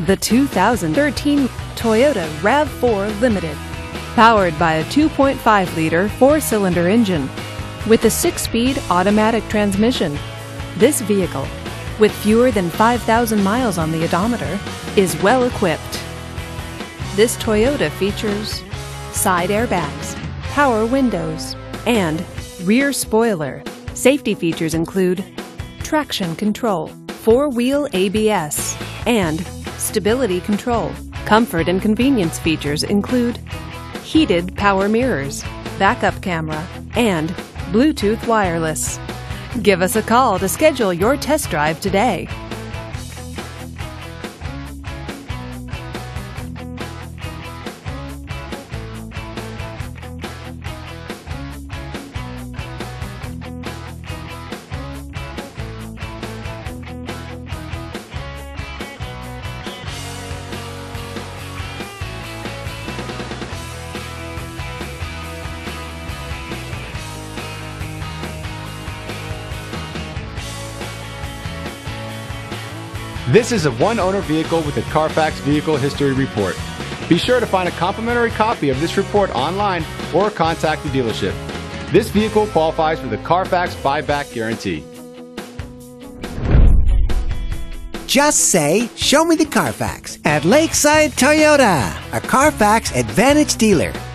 The 2013 Toyota RAV4 Limited. Powered by a 2.5-liter four-cylinder engine with a 6-speed automatic transmission. This vehicle, with fewer than 5,000 miles on the odometer, is well equipped. This Toyota features side airbags, power windows, and rear spoiler. Safety features include traction control, 4-wheel ABS, and stability control. Comfort and convenience features include heated power mirrors, backup camera, and Bluetooth wireless. Give us a call to schedule your test drive today. This is a one-owner vehicle with a Carfax Vehicle History Report. Be sure to find a complimentary copy of this report online or contact the dealership. This vehicle qualifies for the Carfax Buyback Guarantee. Just say, "Show me the Carfax" at Lakeside Toyota, a Carfax Advantage dealer.